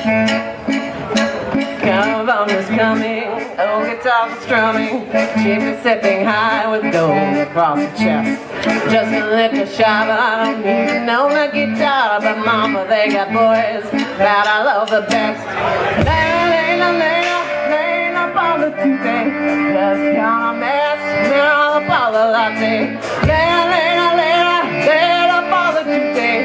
Caravan was coming, old guitar was strumming, she'd be sipping high with gold across the chest. Just a little shy, but I don't even know the guitar. But mama, they got boys that I love the best. Laying up on the Tuesday, just gonna mess up all the latte. Laying up on the Tuesday.